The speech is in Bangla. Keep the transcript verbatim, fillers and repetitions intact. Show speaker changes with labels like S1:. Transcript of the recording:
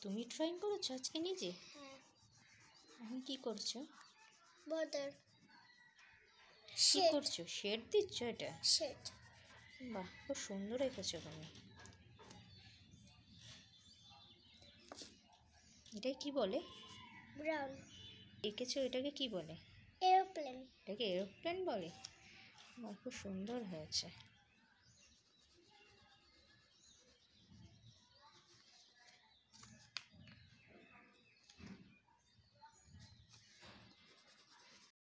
S1: তুমি ড্রয়িং করেছো আজকে নিজে?
S2: হ্যাঁ।
S1: এখন কি করছো?
S2: বর্ডার।
S1: কি করছো? শেড দিচ্ছ? এটা
S2: শেড।
S1: বাহ, খুব সুন্দর এঁকেছো তুমি। এটাই কি বলে?
S2: ব্রাউন।
S1: এঁকেছো এটাকে কি বলে?
S2: এরোপ্লেন।
S1: এটাকে এরোপ্লেন বলে? বাহ, খুব সুন্দর হয়েছে।